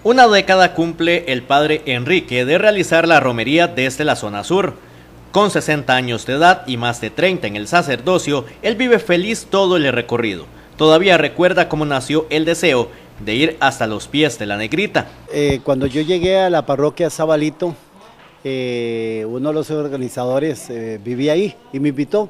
Una década cumple el padre Enrique de realizar la romería desde la zona sur. Con 60 años de edad y más de 30 en el sacerdocio, él vive feliz todo el recorrido. Todavía recuerda cómo nació el deseo de ir hasta los pies de la Negrita. Cuando yo llegué a la parroquia Zabalito, uno de los organizadores vivía ahí y me invitó.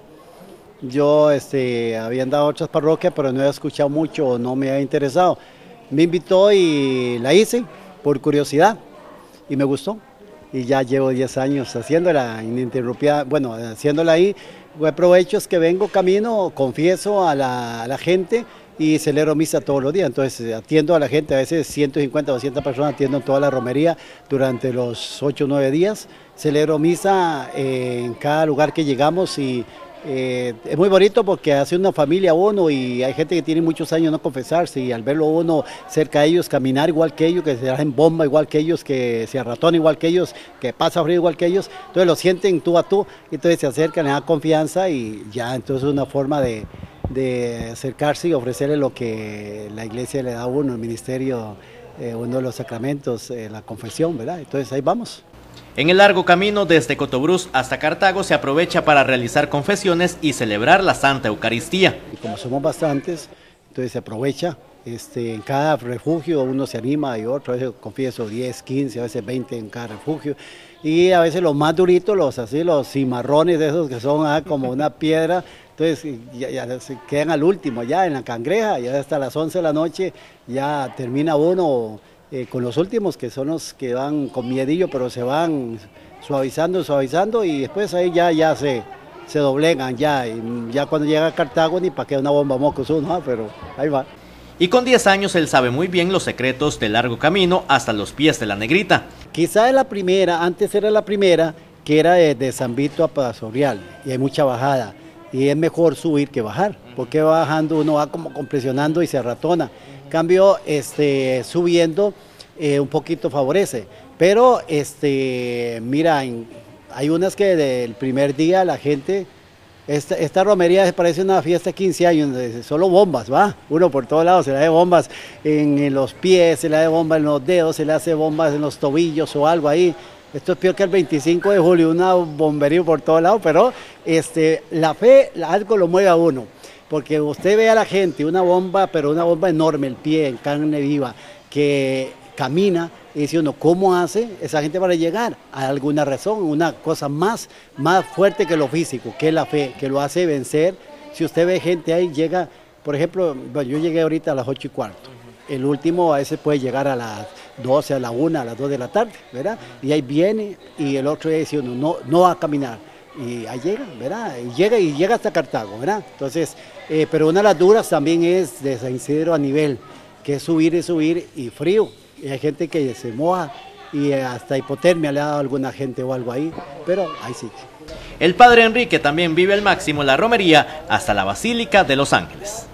Yo había andado a otras parroquias, pero no había escuchado mucho, no me había interesado. Me invitó y la hice por curiosidad y me gustó. Y ya llevo 10 años haciéndola ininterrumpida, bueno, haciéndola ahí. Aprovecho es que vengo, camino, confieso a la gente y celebro misa todos los días. Entonces atiendo a la gente, a veces 150 o 200 personas atiendo toda la romería durante los 8 o 9 días. Celebro misa en cada lugar que llegamos y es muy bonito porque hace una familia uno y hay gente que tiene muchos años no confesarse y al verlo uno cerca de ellos, caminar igual que ellos, que se hacen bomba igual que ellos, que se arratona igual que ellos, que pasa frío igual que ellos, entonces lo sienten tú a tú, y entonces se acercan, le dan confianza y ya, entonces es una forma de acercarse y ofrecerle lo que la iglesia le da a uno, el ministerio, uno de los sacramentos, la confesión, ¿verdad? Entonces ahí vamos. En el largo camino desde Cotobruz hasta Cartago se aprovecha para realizar confesiones y celebrar la Santa Eucaristía. Y como somos bastantes, entonces se aprovecha, en cada refugio uno se anima y otro, a veces confieso 10, 15, a veces 20 en cada refugio. Y a veces los más duritos, los cimarrones de esos que son como una piedra, entonces ya se quedan al último, ya en la cangreja, ya hasta las 11 de la noche ya termina uno con los últimos, que son los que van con miedillo, pero se van suavizando y después ahí ya se doblegan y ya cuando llega a Cartago ni para que una bomba mocos uno, pero ahí va. Y con 10 años él sabe muy bien los secretos del largo camino hasta los pies de la Negrita. Quizá es la primera, antes era la primera, que era de San Vito a Pastorial, y hay mucha bajada, y es mejor subir que bajar, porque bajando uno va como compresionando y se arratona. Cambio, subiendo un poquito favorece, pero mira, hay unas que del primer día la gente, esta romería se parece una fiesta de 15 años, solo bombas, va, uno por todos lados, se le hace bombas en los pies, se le hace bombas en los dedos, se le hace bombas en los tobillos o algo ahí. Esto es peor que el 25 de julio, una bombería por todos lados, pero la fe, algo lo mueve a uno. Porque usted ve a la gente, una bomba, pero una bomba enorme, el pie en carne viva, que camina y dice uno, ¿cómo hace esa gente para llegar? A alguna razón, una cosa más fuerte que lo físico, que es la fe, que lo hace vencer. Si usted ve gente ahí, llega, por ejemplo, yo llegué ahorita a las 8:15. El último a veces puede llegar a las 12, a la 1, a las 2 de la tarde, ¿verdad? Y ahí viene y el otro dice uno, no va a caminar. Y ahí llega, ¿verdad? Y llega hasta Cartago, ¿verdad? Entonces, pero una de las duras también es de San Isidro a nivel, que es subir y frío. Y hay gente que se moja y hasta hipotermia le ha dado a alguna gente o algo ahí, pero ahí sí. El padre Enrique también vive al máximo la romería hasta la Basílica de los Ángeles.